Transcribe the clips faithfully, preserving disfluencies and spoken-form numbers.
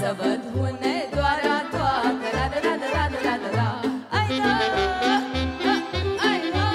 să văd hunedoara toată, la la la la la la la la. Ai da, ai da.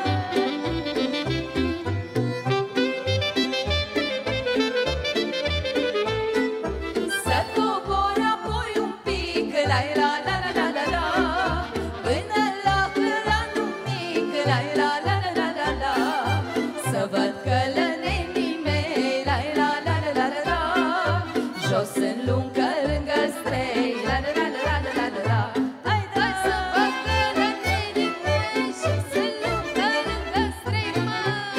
Să cobor apoi un pic, la la la la la la la, până la hârlanul mic, la la la la la la la. Să văd călănenii mei, la la la la la la la, jos în luncă lângă strei, la la la la la la la la. Hai da, să văd călănenii mei, jos în luncă lângă strei, mă.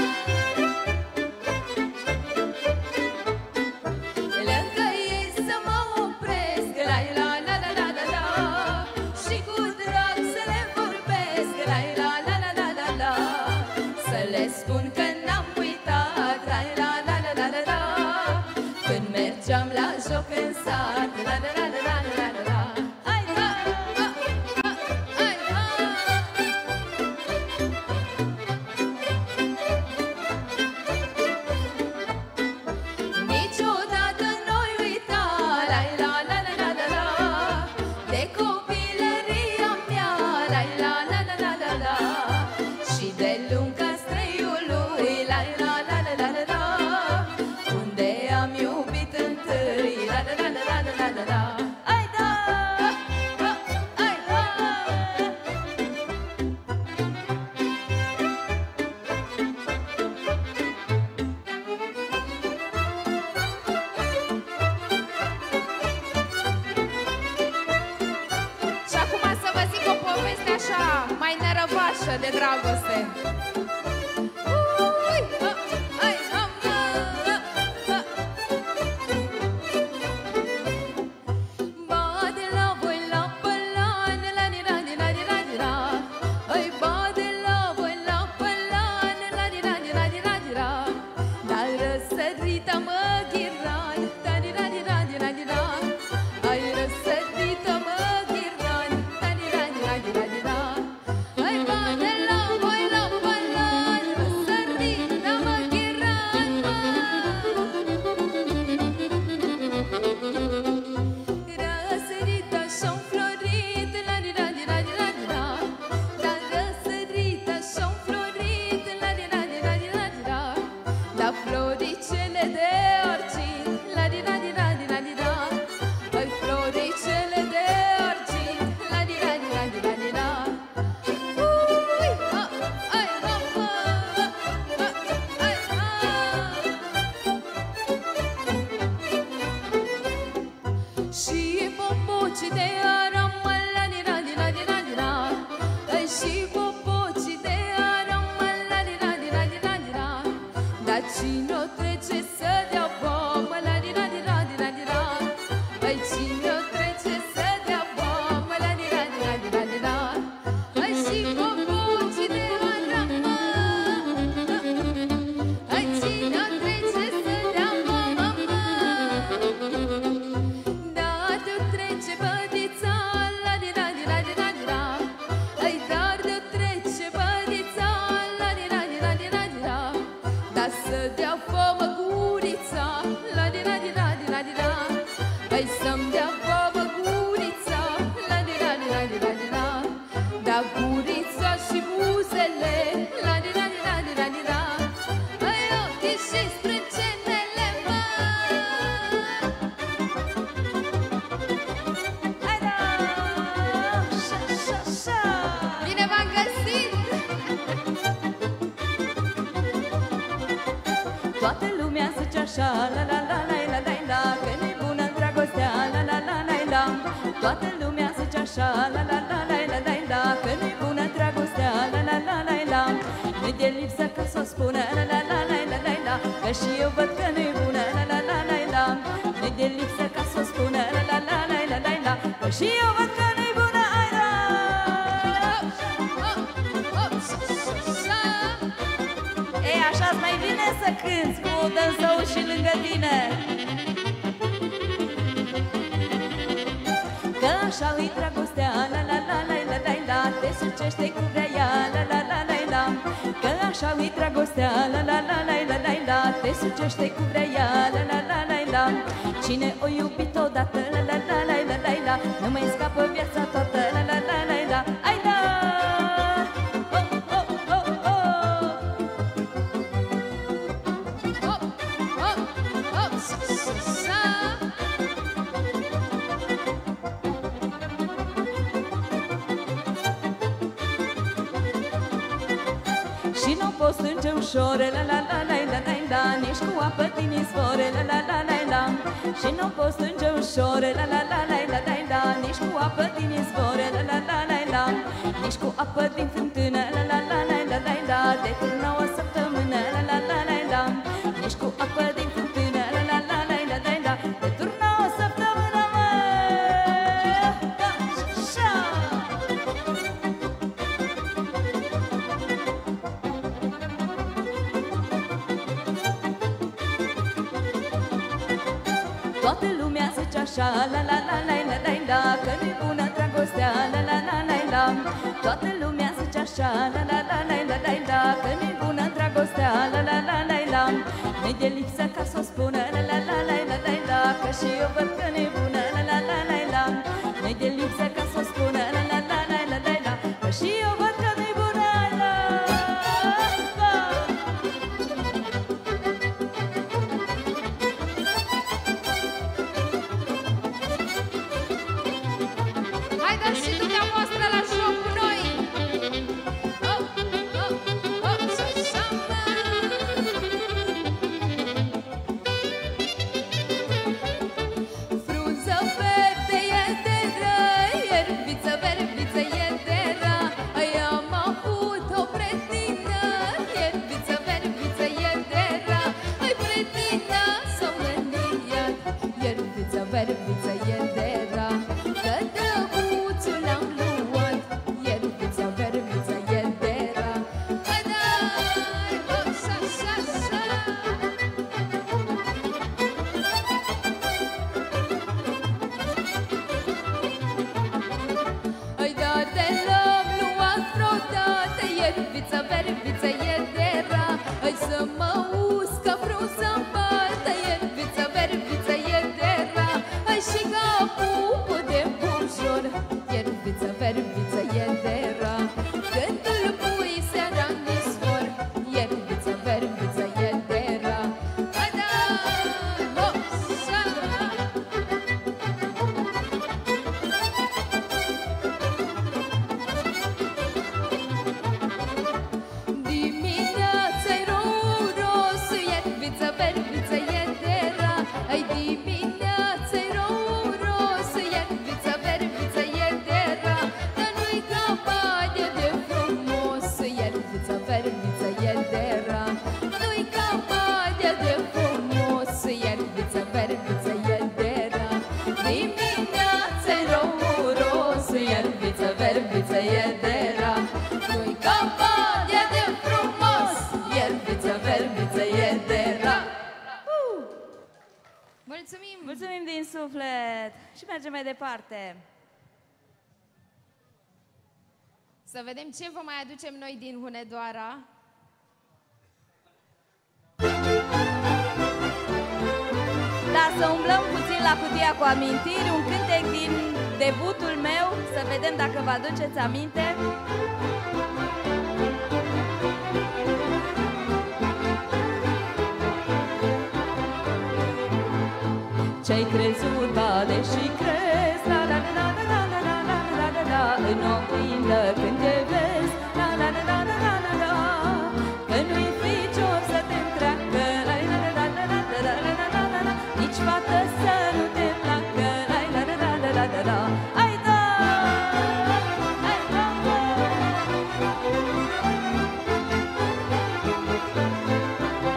Lângă ei să mă opresc, la la la la la la la, și cu drag să le vorbesc, la la la la la la la. Să le spun că n-am uitat, la la la la la la la, când mergeam la joc în sat, la la la la la la la la. Hai da, hai da. Niciodată n-oi uita, la la la la la la la, de copilăria mea, la la la la la la la, și de lunga străiului, la la la la la la la, unde am iubit întâi, la la la la la la la la. Hai da, hai da. Și acum să vă zic o poveste așa, mai nărăvașă de dragoste. Ui, a, ai, am, a, a, a. Ba de la voi la pălan, la di la di la di la di la. Ai, ba de la voi la pălan, la di la di la di la di la. Dar răsărită mă ghiran, da di la di la di la di la. Ai răsărită mă ghiran, da di la di la di la di la. Ai, ba de la voi la pălan, răsărită mă ghiran, mă. Răsărită și-o înflorit, la di la di la di la di la. Dar răsărită și-o înflorit, la di la di la di la di la. Dar floricele de argint, la di la di la di la di la. Ai, floricele de argint, la di la di la di la di la. Ui, a, ai, a, a, a, ai, a. Și popoci de aram, la di la di la di la di la. Ai, și popoci de aram, la di la di la di la di la. Dar cine-o trece să dea bombă, la di la di la di la di la. Ai, cine-o trece să dea bombă, la di la di la di la di la. Ai, și popoci de aram, ai, cine-o trece să dea bombă, mă. Da, de-o trece bădița, la di la di la di la di la. Ai, dar de-o trece bădița, la di la di la di la di la. Dar să dea foamă gurița, la di la di la di la di la. Ai, să-mi dea foamă gurița, la di la di la di la di la. Da, gurița și buzele, la di la di la di la di la. Ai, ochii și sprâncenele, mă. Hai da, șa, șa, șa. Bine v-am găsit! Toată lumea zice așa, la la la la la la la, că nu-i bună dragostea, la la la la la. Toată lumea zice așa, la la la la la la la, că nu-i bună dragostea, la la la la la. Nu-i de lipsă ca să o spună, la la la la la la la, că și eu văd că nu-i bună, la la la la la. Nu-i de lipsă ca să o spună, la la la la la la la, că și eu văd că nu-i bună, ai da. Ei, așa-ți mai bine să cânti cu dânsău și lângă tine. Că așa-i dragostea, la la la la la la la, te sucește cu vrea ea, la la la la la. Că așa-i dragostea, la la la la la la la, te sucește cu vrea ea, la la la la la. Cine o iubit odată, la la la la la la la, nu mai scapă viața toată, la la la la la. Hai da! Oh, oh, oh, oh. Oh, oh, oh, sa, sa, sa. Și nu poți strânge ușor, la la la la la la la, nici cu apă din izvor, la la la la la. Și nu poți strânge ușor, la la la la la la la, nici cu apă din izvor, la la la la la. Nici cu apă din fântână, la la la la la la la, de turnă o săptămână, la la la la la. Nici cu apă din fântână, la la la la la la la, de turnă o săptămână, mă. Da, așa. Toată lumea zice așa, la la la la la la la, că nu-i bună dragostea, la la la la la. Toată lumea zice așa, la la la la la la la, că nu-i bună dragostea, la la la la la. Nu-i de lipsă ca să o spună, la la la la la la la, că și eu văd că nu-i bună, la la la la la. Nu-i de lipsă ca să o spună, la la la la la la la, că și eu văd că nu-i bună, la. Haideți și dumneavoastră la joc cu noi! Oh, oh, oh, așa, mă! Frunză verde e de răi, ierbiță, verbiță e de ra. Am avut o pretină, ierbiță, verbiță e de ra. Ai pretină s-o mâniat, ierbiță, verbiță e de ra. Că drăguțul l-am luat, ierbiță, verbiță e de ra. Hai dai, oh, sa, sa, sa. Ai da de l-am luat vreodată, ierbiță, verbiță e de ra. Hai să mă uscă frunză în bată, ierbiță, verbiță e de ra. Hai și capul de bujor, ierbiță, verbiță e de ra. Când îl pui seara în izvor, ierbiță, verbiță e de ra. Hai da, ho, sa. Dimineața-i rouros, ierbiță, verbiță e de ra. Ai dimineața-i rouros, ierbiță, verbiță e de ra. Dar nu-i capace de frumos, ierbiță, verbiță e de ra. Nu-i capace de frumos, ierbiță, verbiță e de ra. Dimineața-i rouros, ierbiță, verbiță e de ra. Nu-i capace de frumos, ierbiță, verbiță e de ra. Uh! Mulțumim! Mulțumim din suflet și mergem mai departe. Să vedem ce vă mai aducem noi din Hunedoara. Da, să umblăm puțin la cutia cu amintiri, un cântec din debutul meu, să vedem dacă vă aduceți aminte. Ce-ai crezut, bade și crezi, la la la la la la la la la la la, în oglindă când te vezi, la la la la la la la la, că nu-i ficior să te întreacă, la la la la la la la la la la la, nici fată să nu te placă, la la la la la la la la. Hai da! Hai da!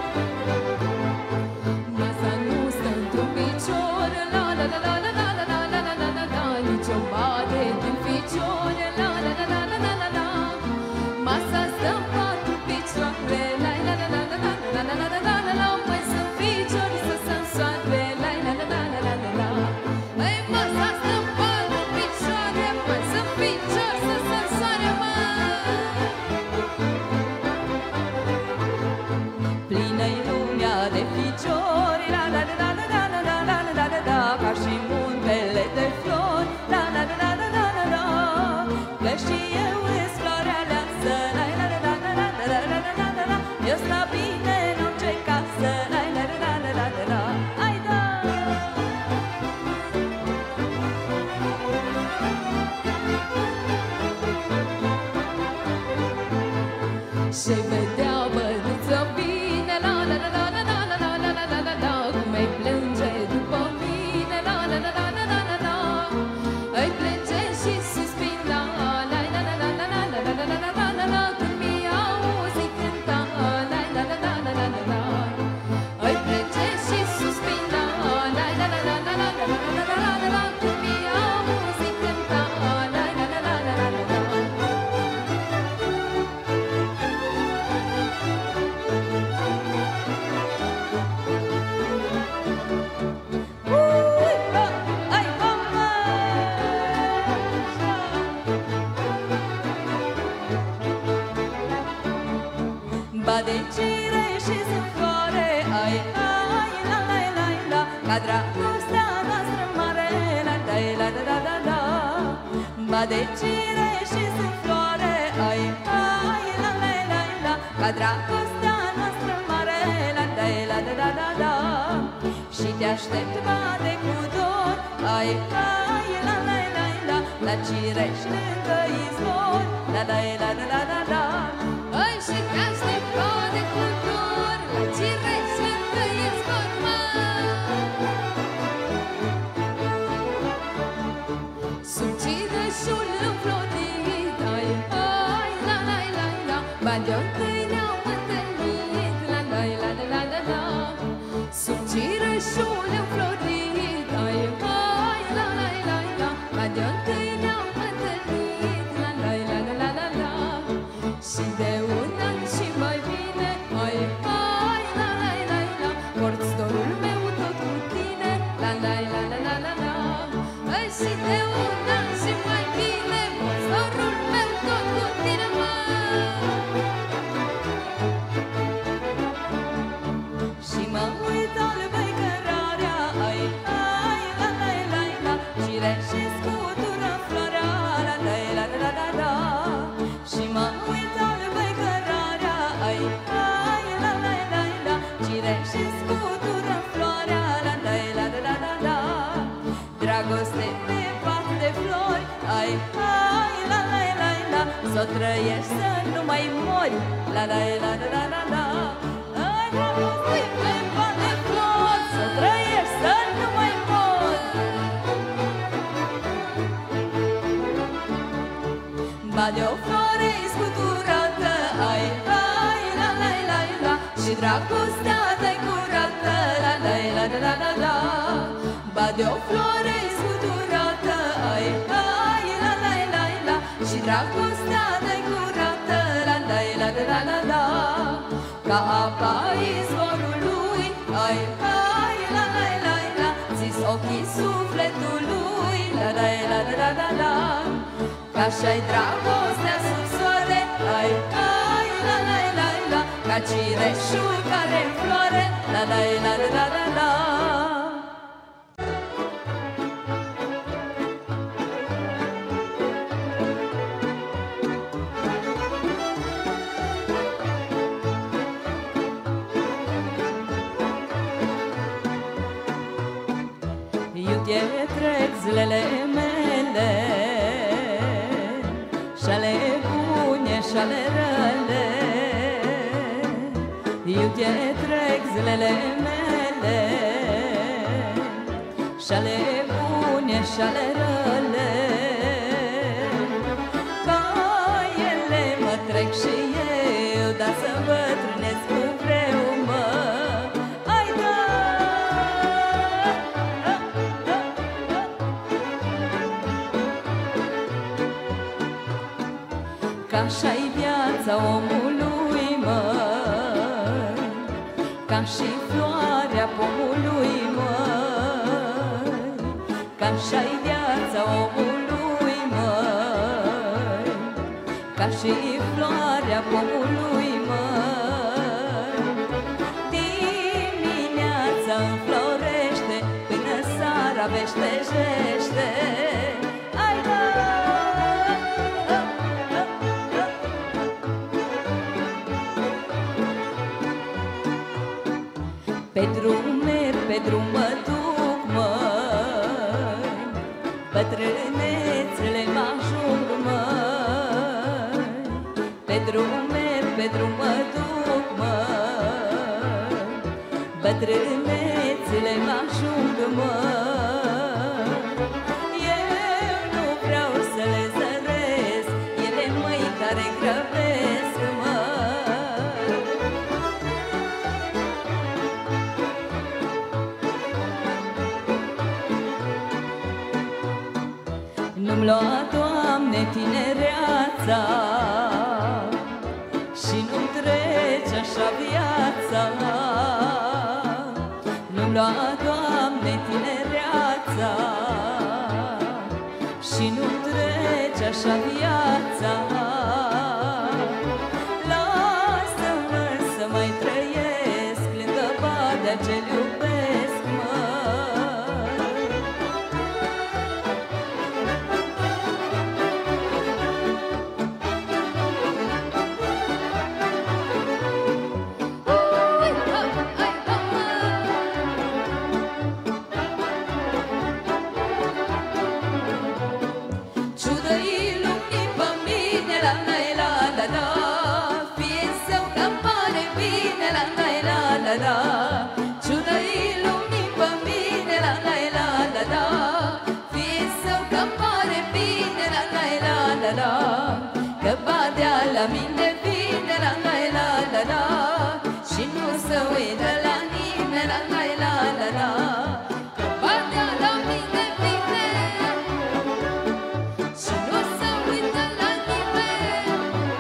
Masa nu stă într-un picior, la la la la la la la la la. Și vedea bănuță bine, la la la la la la la la la la la la, cum îi plânge după mine, la la la la la la la la, îi plânge și suspina, la la la la la la la la la la la la, când mi-a auzit cânta, la la la la la la la la, îi plânge și suspina, la la la la la la la la la la la, când mi-a auzit cânta, la la la la la la la la. De cireși sunt floare, ai, ai, la, la, la, la, ca dragostea noastră mare, la, la, la, la, la, la, la. Ba de cireși sunt floare, ai, ai, la, la, la, la, ca dragostea noastră mare, la, la, la, la, la, la, la. Și te aștept, bade cu dor, ai, ai, la, la, la, la, la cireși lângă izvor, la, la, la, la, la, la, la. Ai, și te aștept de cultur, la cireș lângă izvor, mă. Sub cireșul înflorit, ai, ai, la, la, la, la, bani-o întâi ne-au întâlnit, la, la, la, la, la, la, la. Sub cireșul înflorit, ai, ai, la, la, la, la, bani-o întâi ne-au întâlnit, la, la, la, la, la, la, la. Și de un an și mai bine, ai, ai, la, la, la, la, porți dorul meu tot cu tine, la, la, la, la, la, la, la. Ai, și de un an și mai bine, porți dorul meu tot cu tine, mă. Și mă uit albei cărarea, ai, ai, la, la, la, la, cireșe scutură floarea, la, la, la, la, la, la. Și mă uit albei cărarea, ai, ai, la, la, la, la, cireșe scutură floarea, la, la, la, la, la, la. Dragoste pe pat de flori, ai, ai, la, la, la, la, s-o trăiești să nu mai mori, la, la, la, la, la, la, la. Ai, dragoste pe pat de flori, s-o trăiești să nu mai mori. Ba de o floare scuturată, ai, ai, la, la, la, la, și dragostea ta-i curată, la, la, la, la, la, la. Ba de o floare scuturată, ai, ai, la, la, la, la, și dragostea ta-i curată, la, la, la, la, la, la. Ca apa izvorului, ai, ai, la, la, la, la, ți-s ochii sufletului, la, la, la, la, la, la. Ca așa-i dragostea sub soare, ai, ai, la, la, la, la, ca cireșul care înfloare, la, la, la, la, la, la. Eu te trec zilele mele, și-ale bune și-ale rele. Eu te trec zilele mele, și-ale bune și-ale rele. Ca ele mă trec și eu, dar să bătrânesc cu greu, mă. Ai, da! Ca așa-i viața omului, măi, ca și floarea pomului, măi, ca așa-i viața omului, măi, ca și floarea pomului, măi. Dimineața înflorește, până seara veștejește. Ai, da! Pe drum merg, pe drum mă duc, măi, bătrânețele mă ajung, măi. Pe drum merg, pe drum mă, bătrânețile mă ajung, mă. Eu nu vreau să le zăresc, ele măi care grăbesc, mă. Nu-mi lua, Doamne, tinereața și nu-mi trece așa viața. Nu-mi lua, Doamne, tinereața și nu-mi trece așa viața. Lasă-mă să mai trăiesc lângă badea ce-l iubesc, mă. Ciudă-i lumii pe mine, la la la la la. Fie său că-mi pare bine, la la la la la. Că badea la mine vine, la la la la la. Și nu se uită la nimeni, la la la la la. Că badea la mine vine și nu se uită la nimeni.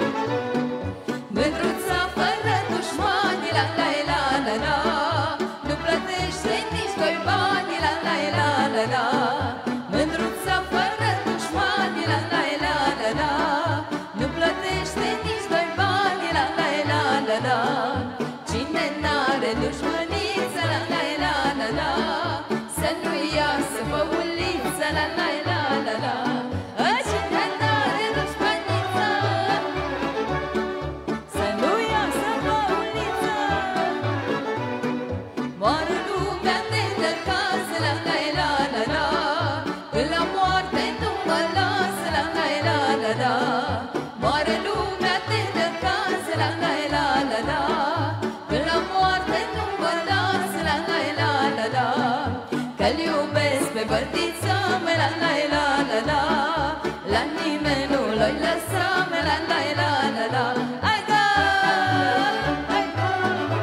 Mândruța fără dușmani, la la la la la. Nu plătește nici doi bani, la la la la la. Mândruța fără dușmani, la la la la la. Nu plătește nici doi bani, la la la la la. Cine n-are dușmăniță, la la la la la. Să nu iasă pe uliță, la la la la la. Cine n-are dușmăniță, să nu iasă pe uliță. Moară lumea de necaz, la la la la la. Până la moarte nu mă lasă, la la la la la. Moară lumea de necaz, la la la la la. Până la moarte nu mă lasă, la la la la la. Că-l iubesc pe bătița mea, la la la la la. La nimeni nu l-o-i lăsa, la la la la la. Hai da, hai da.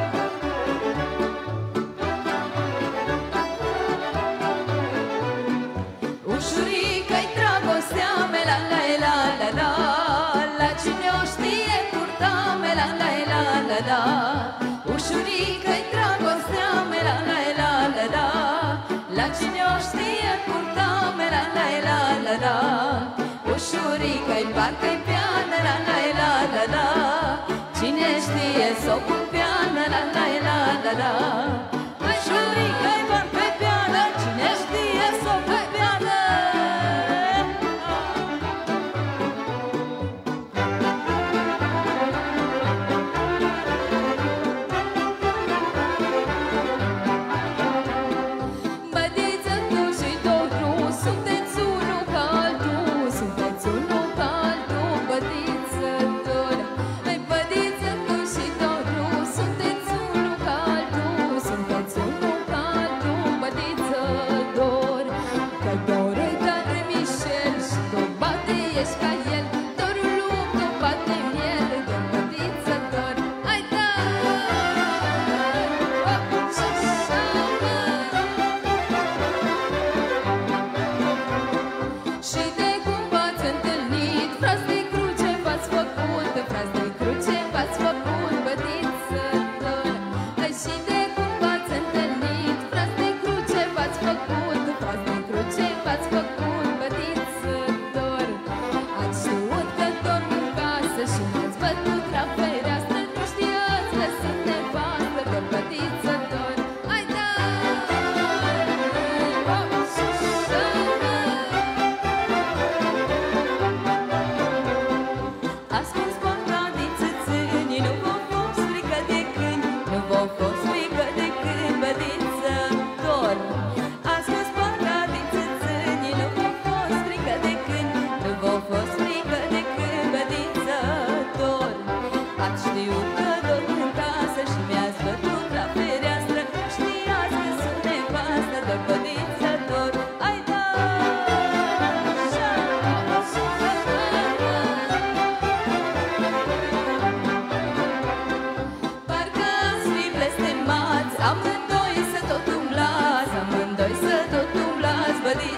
Ușurică-i dragostea mea, la la la la la. La cine o știe curta mea, la la la la la. Ușurică-i dragostea mea, la la la la la. La cine o știe curta mea, la la la la la. Ușurică-i parcă-i piană, la la la la la. Cine știe s-o pun piană, la la la la la. Ușurică-i parcă-i piană, cine știe s-o pun piană. Bădiță, tu și Doru, sunteți unul ca altul, sunteți unul ca altul, bădiță, Doru. Hai, bădiță, tu și Doru, sunteți unul ca altul, sunteți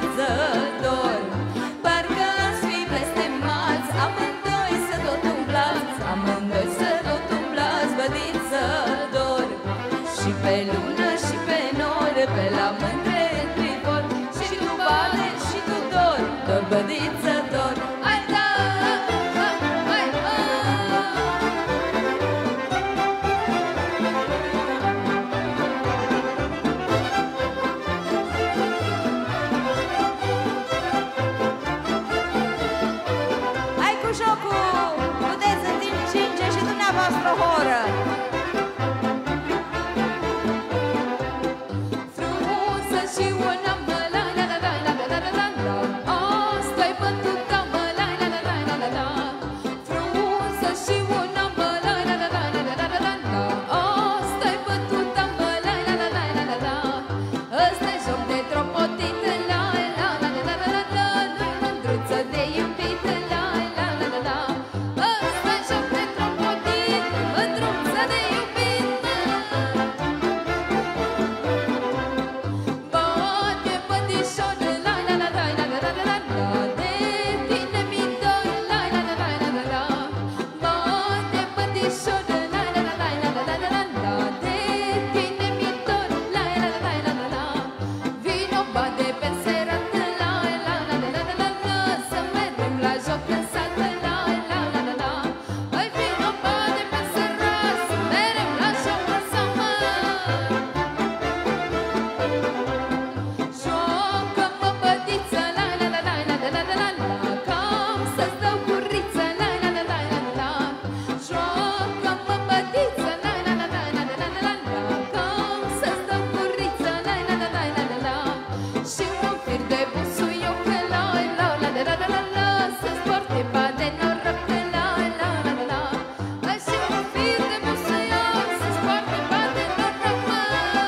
bădiță dor. Parcă ați fi blestemați, amândoi să tot umblați, amândoi să tot umblați, bădiță dor. Și pe lună și pe nor, pe la mândre trivor, și tu bate și tu dor, dor bădiță dor. Hai da! Hai, hai cu jocul! Puteți în timp cinci și dumneavoastră o horă! Frumunsă și una mă la la la la la la la la la. Asta-i bătuta mă la la la la la la la. Frumunsă și una mă la la la la la la la la la. Asta-i bătuta mă la la la la la la la. Ăsta-i joc de tropotită la la la la la la la la. Nu-i mândruță de iubită la la la la la. Ăsta-i joc de tropotit, mândruță de iubită. Bate bătișoră la la la la la la la la la. De tine mi dor la la la la la la la. Bate bătișoră la la la la la la la la la. De tine mi dor la la la la la la. Vino bate pe serată la la la la la la la. Să mergem la joc în sat la la la la la la. Hai vino bate pe serată, să mergem la joc în sat mă. Joacă-mă bădiță la la la la la la la la la. Cam să-ți dau curiță la la la la la la. Joacă-mă bădiță la la la la la la la la. Cam să-ți dau curiță la la la la la la. Și un fir de busuioc la la la la la la la. Să-ți porte ba de noroc la la la la la. Hai și un fir de busuioc, să-ți porte ba de noroc mă.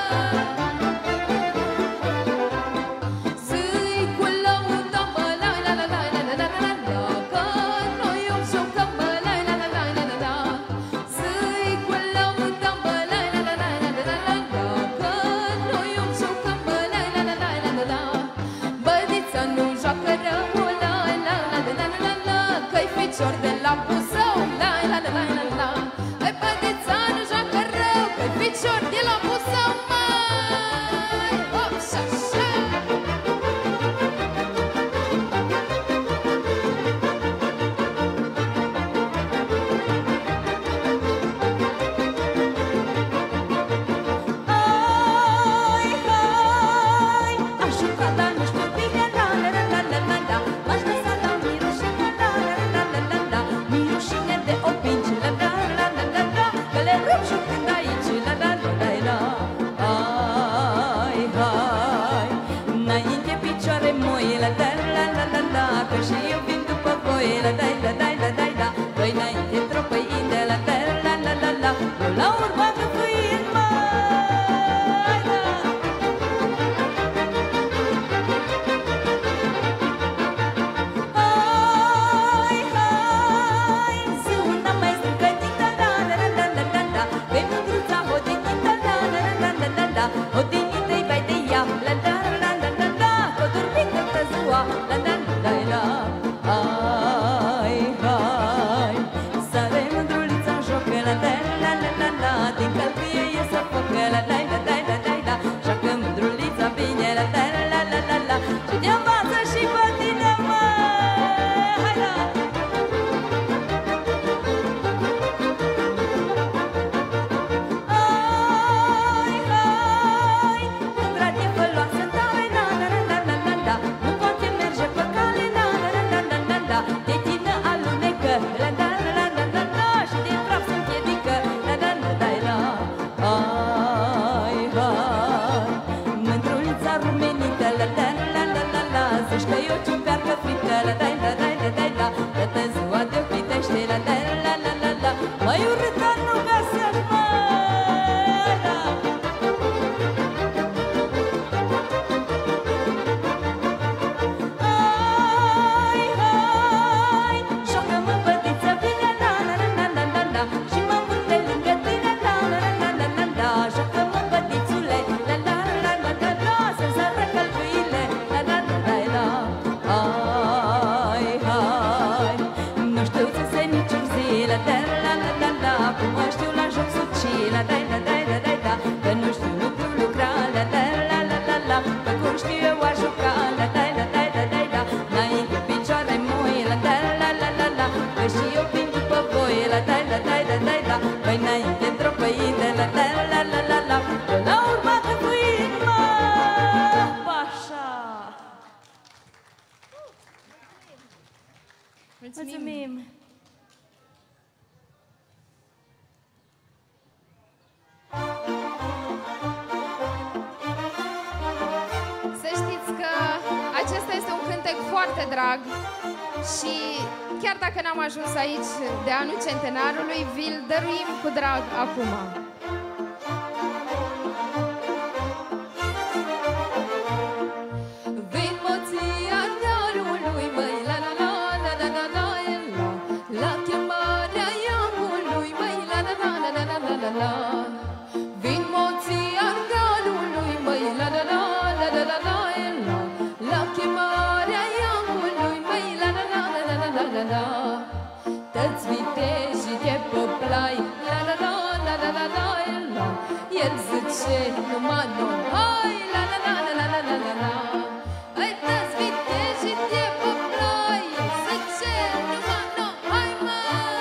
Zâi cu lăuta mă la la la la la la la la la. Că noi o jucăm mă la la la la la la la. Zâi cu lăuta mă la la la la la la la la. Că noi o jucăm mă la la la la la la la. Bădița nu joacă rău la la la la la la la. Că-i ficior de la Buzău la la la la la la. Hai bădița nu joacă rău, că-i ficior de la Buzău mai. Hop și așa. Hai, hai, aș juca, dar nu știu bine, la la la la la la la. M-aș lăsa la mirușine, la la la la la la. Mirușine de opinci, la la la la la la. Că le rup jucând aici, la la la la la. Hai, hai, înainte picioare moi, la la la la la la. Că și eu vin după voi, la la la la la la la. Doi înainte într-o păină, la la la la la la. Eu la urmă că fâin, mai da. Hai, hai, zi una mai strâncănită, la la la la la la la. Pe mândruța hodinită, la la la la la la. Hodinită-i vai de ea, la la la la la la. Că-o dormit toată ziua, la la la la la. Hai, hai, sare mândrulița în joc, la la la la la la. Din călcâie iese foc, la la la la la la la. Joacă mândrulița bine, la la la la la la. Și te învață și pe tine, mă. Hai la! Hai, hai, mândra de făloasă tare, la la la la la la la. Nu poate merge pe cale, la la la la la la la. De tine alunecă, la la la la la la la. Și din praf se împiedică, la la la la la. Hai, hai, mândrulița rumenită, la la la la la la. Zici că eu ciupercă frită, la la la la la la la. Toată ziua te fritește, la la la la la la. Mai urâtă nu găsești, mă, la. Hai, hai, joacă-mă bădiță bine, la la la la la la la. Și mă pun pe lângă tine, la la la la la la la. Joacă-mă bădițule, la la la la la la. Să-ți arăt călcâile, la la la la la. Mulțumim! Mulțumim. Să știți că acesta este un cântec foarte drag și chiar dacă n-am ajuns aici de anul centenarului, vi-l dăruim cu drag acum. Vin moții Ardealului, măi, la la la la la la la la, la chemarea Iamului, măi, la la la la la la la la. Vin moții Ardealului, măi, la la la la la la la la, la chemarea Iamului, măi, la la la la la la la la. Tăți vitejii de pe plai, la la la la la la la la, el zice numai nu, hai, la la la la la la la la la. Hai, tăți vitejii de pe plai, zice numai nu, hai, mă.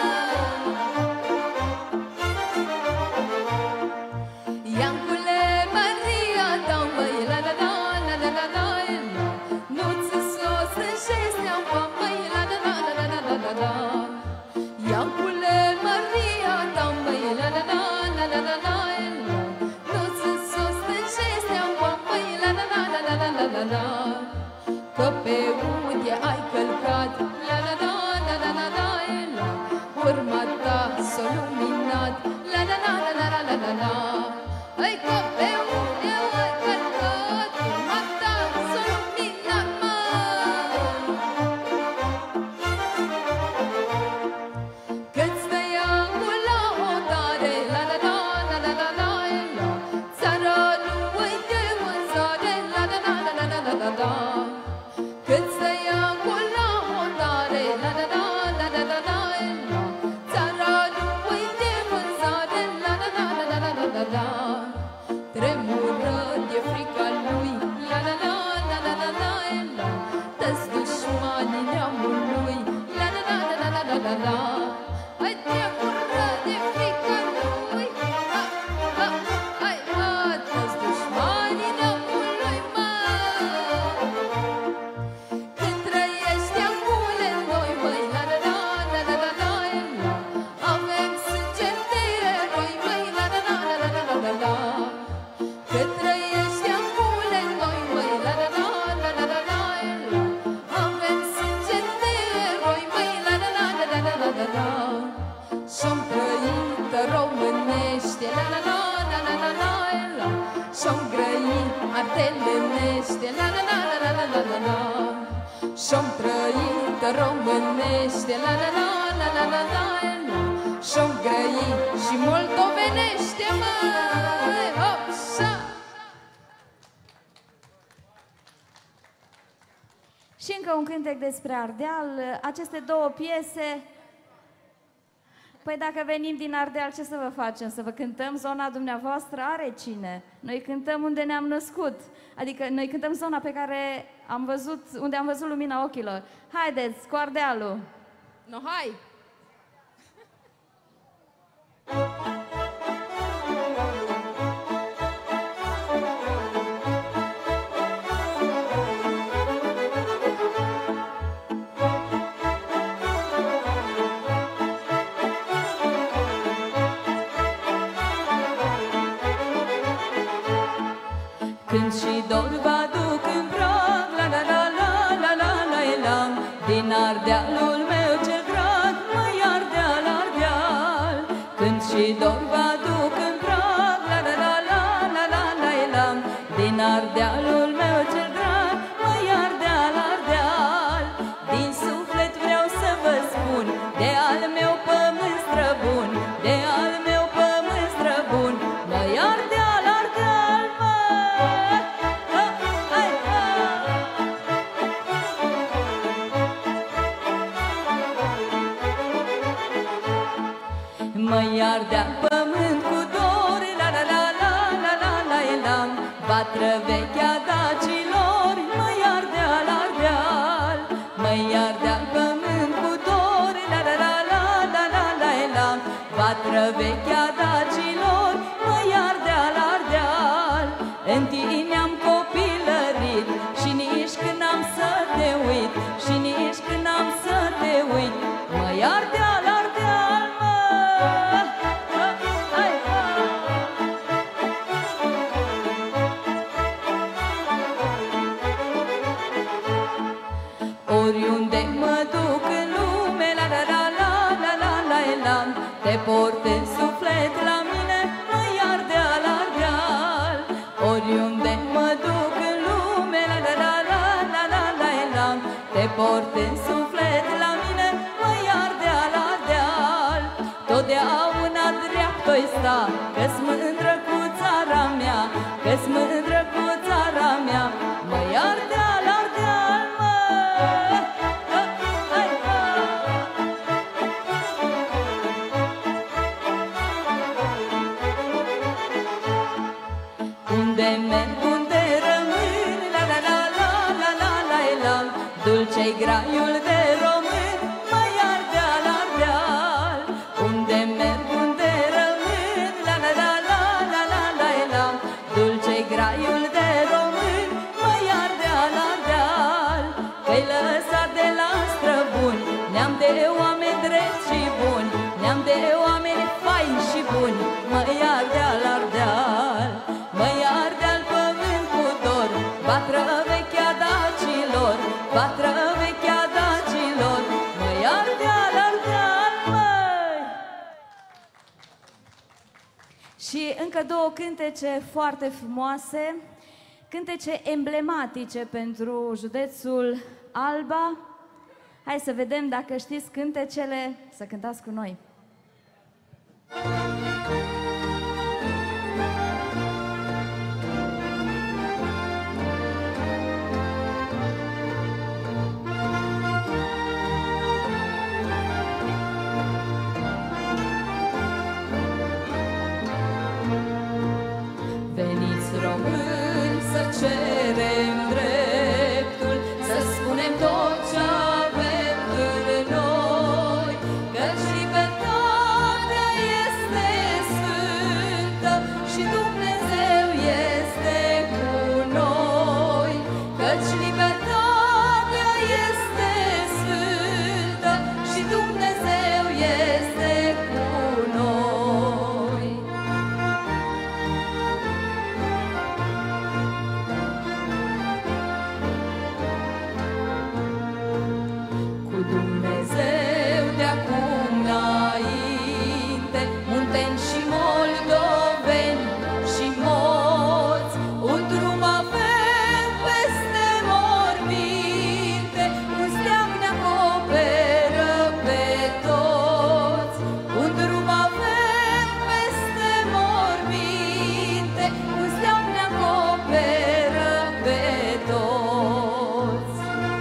Iancule Maria ta, măi, la la la la la la la la, nu-ți sos în șestea, măi, la la la la la la la la. Iancule Maria ta, măi, la la la la la la la la, nu-ți sos în șestea, măi, la la la la la la la la la. Că pe unde ai călcat, la la la la la la la la, urma ta s-a luminat, la la la la la la la la la. Ai că pe unde ai călcat, urma ta s-a luminat, mă. Când stăia cu laudare, la la la la la la la la, țara lui de vânzare, la la la la la la la la. Când stăia cu laudare, la la la la la la la la, țara lui de vânzare, la la la la la la la la. Tremură de frica lui, la la la la la la la la, tăți dușmanii neamului, la la la la la la la la. Hai, tremură de frica lui, ha, ha, hai, ha, tăți dușmanii neamului, mă. Când trăiești acule noi, măi, la la la la la la la la, avem sânge de eroi, măi, la la la la la la la la. Când trăiești acule noi, măi, la la la la la la la la, avem sânge de eroi, măi, la la la la la la la la. Și-am trăit românește, la la la la la la la la, și-am grăit ardelenește, la la la la la la la la la. Și-am trăit românește, la la la la la la la la, și-am grăit și moldovenește, măi, hopșa! Și încă un cântec despre Ardeal. Aceste două piese. Păi dacă venim din Ardeal, ce să vă facem? Să vă cântăm zona dumneavoastră? Are cine? Noi cântăm unde ne-am născut. Adică noi cântăm zona pe care am văzut, unde am văzut lumina ochilor. Haideți, cu Ardealul! No, hai! Când și dor vă aduc în prag, la la la la la la la la, din Ardealul meu cel drag, măi Ardeal, Ardeal. Când și dor vă aduc în prag, la la la la la la la la, din Ardealul meu cel drag, măi Ardeal, Ardeal. Din suflet vreau să vă spun, de al meu pământ străbun, de al meu pământ străbun, măi Ardeal, Ardeal, mă. Măi Ardeal, pământ cu dor, la la la la la la la la, vatră vechea dacilor, măi Ardeal, Ardeal. Măi Ardeal, pământ cu dor, la la la la la la la la, vatră vechea dacilor, măi Ardeal, Ardeal. În tine am copilărit și nici când am să te uit, și nici când am să te uit, Oriunde mă duc în lume, la la la la la la la la, te port în suflet la mine, măi Ardeal, Ardeal. Oriunde mă duc în lume, la la la la la la la la, te port în suflet la mine, măi Ardeal, Ardeal. Totdeauna dreaptă-i sta, că-s mândră cu țara mea, că-s mândră cu țara mea, măi Ardeal, Ardeal, mă. Unde merg, unde rămân, la la la la la la la la, dulce-i graiul de român, măi Ardeal, Ardeal. Unde merg, unde rămân, la la la la la la la la, dulce-i graiul de român, măi Ardeal, Ardeal. Că-i lăsat de la străbuni, neam de oameni drepți și buni, neam de oameni faini și buni, măi Ardeal, Ardeal. Măi Ardeal, pământ cu dor, vatră vechea dacilor, vatră vechea dacilor, măi Ardeal, Ardeal, măi! Și încă două cântece foarte frumoase, cântece emblematice pentru județul Alba. Hai să vedem dacă știți cântecele, să cântați cu noi. Veniți români să cerem dreptul, să spunem tot ce avem în noi, căci libertatea este sfântă și Dumnezeu este cu noi, căci libertatea este sfântă și Dumnezeu este cu noi. Cu Dumnezeu de acum înainte, munteni și moldoveni și moți, un drum avem peste morminte, un steag ne acoperă pe toți. Un drum avem peste morminte, un steag ne acoperă pe toți.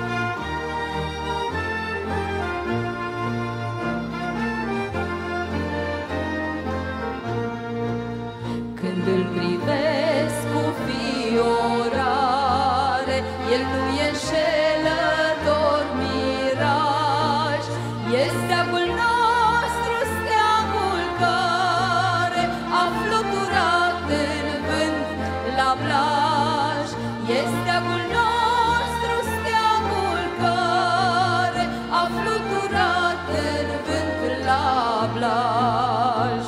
Când îl privesc cu fiorare, el nu e înșelător miraj, e steagul nostru, steagul care a fluturat în vânt la plaj. E steagul nostru, steagul care a fluturat în vânt la plaj.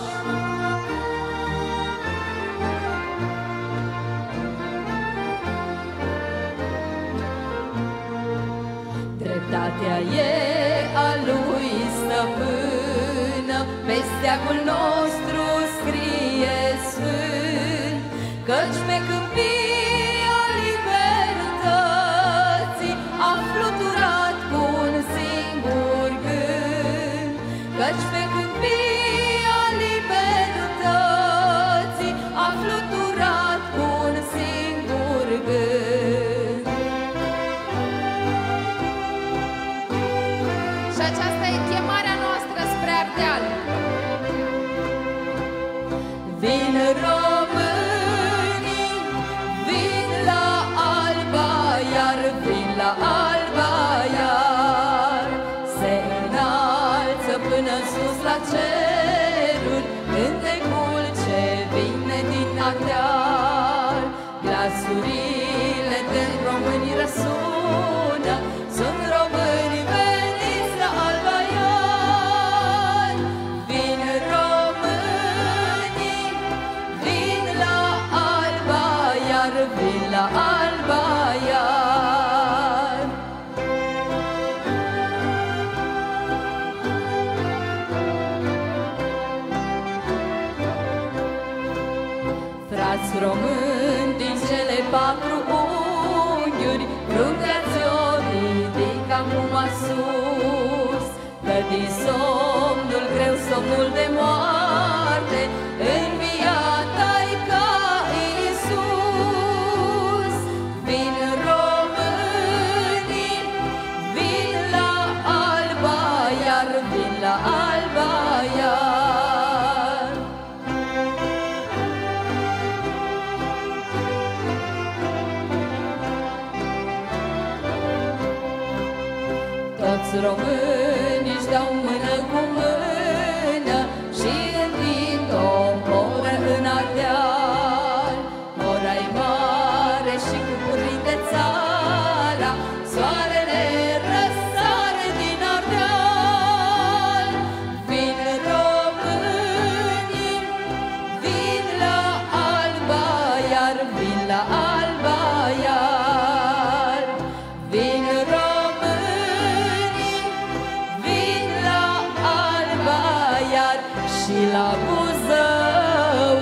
Dreptatea e a lui stăpână, pe steagul nostru scrie sfânt, căci pe câmpia libertății a fluturat cu un singur gând, căci pe câmpia libertății a fluturat cu un singur gând. Și aceasta e chemarea noastră spre Ardeal. Vin românii, vin la Alba iar, vin la Alba iar. Se înalță până sus la ceruri cântecul ce vine din Ardeal. Glasurile de români răsună, sunt români veniți la Alba iar. Vin românii, vin români din cele patru unghiuri, fruntea ți-o ridic acum sus, că din somnul greu, somnul de moarte, înviat-ai ca Iisus. Vin românii, vin la Alba Iar, vin la Alba Iar. Toți românii își dau mână cu mână și întind o poră în Ardeal. Ora-i mare și cuprinde țara, soarele răsare din Ardeal. Vin românii, vin la Alba Iar, vin la Alba Iar. Vin românii, vin la Alba Iar și la Buzău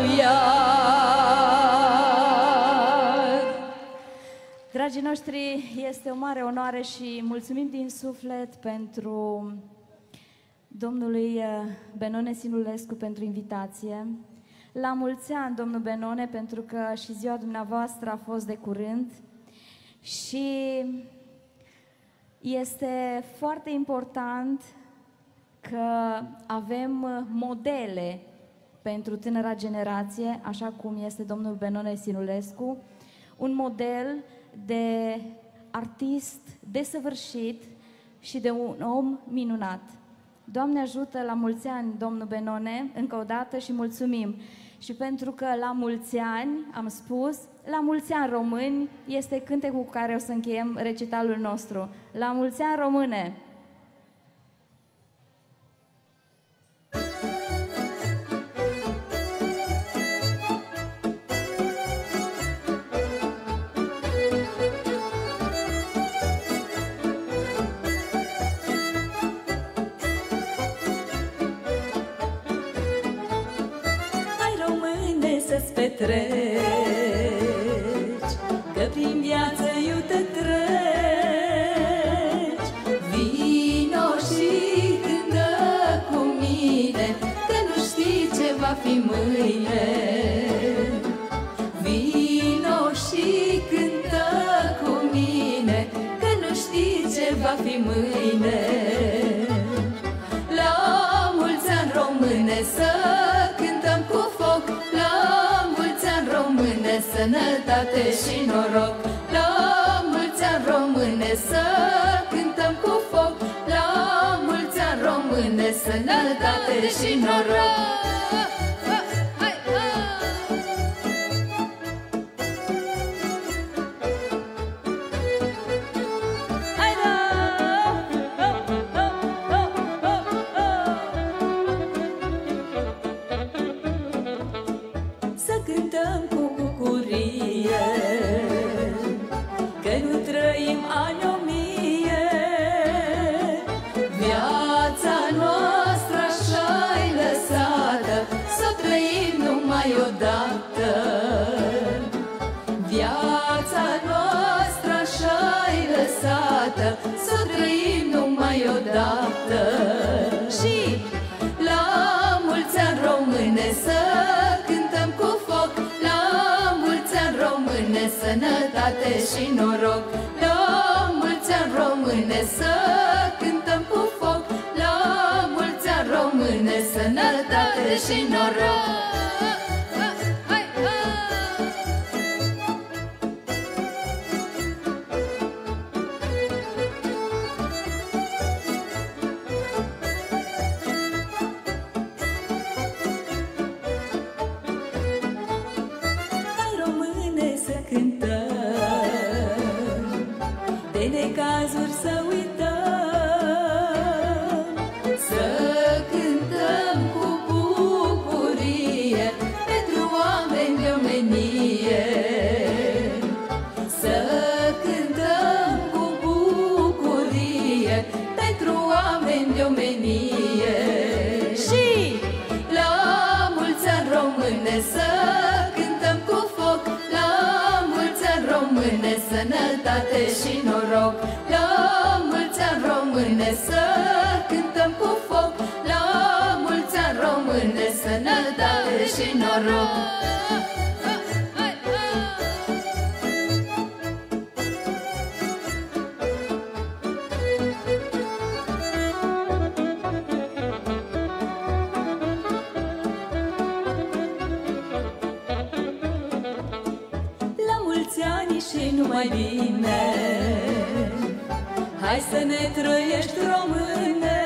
iar. Dragii noștri, este o mare onoare și mulțumim din suflet pentru domnului Benone Sinulescu pentru invitație. La mulți ani, domnul Benone, pentru că și ziua dumneavoastră a fost de curând și este foarte important că avem modele pentru tânăra generație, așa cum este domnul Benone Sinulescu, un model de artist desăvârșit și de un om minunat. Doamne ajută, la mulți ani, domnul Benone, încă o dată și mulțumim. Și pentru că la mulți ani, am spus, la mulți ani români, este cântecul cu care o să încheiem recitalul nostru. La mulți ani române! Să-ți petreci, că prin viață iute treci. Vino și cântă cu mine, că nu știi ce va fi mâine. Vino și cântă cu mine, că nu știi ce va fi mâine. La mulți ani române să cântăm cu foc, la mulți ani române, sănătate și noroc. La mulți ani române să cântăm cu foc, la mulți ani române, sănătate și noroc. Odată viața noastră așa-i lăsată, să o trăim numai odată. Și la mulți ani române să cântăm cu foc, la mulți ani române, sănătate și noroc. La mulți ani române să cântăm cu foc, la mulți ani române, sănătate și noroc. De necazuri să uităm, să cântăm cu bucurie pentru oameni de omenie. Să cântăm cu bucurie pentru oameni de omenie. Și la mulți ani române să cântăm cu foc, sănătate și noroc. La mulți ani române, să cântăm cu foc. La mulți ani române, sănătate și noroc. Și numai bine, hai să ne trăiești, române.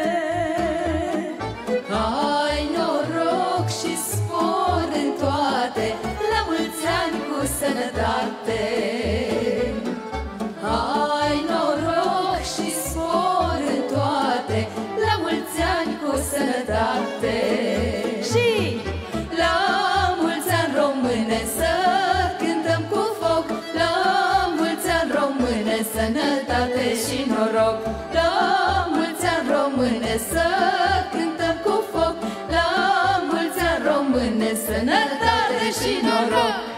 Ai noroc și spor în toate, la mulți ani cu sănătate. Ai noroc și spor în toate, la mulți ani cu sănătate. Și la mulți ani române, să cântăm cu foc. La mulți ani române, sănătate și noroc. La mulți ani române, să cântăm cu foc. La mulți ani române, sănătate și noroc.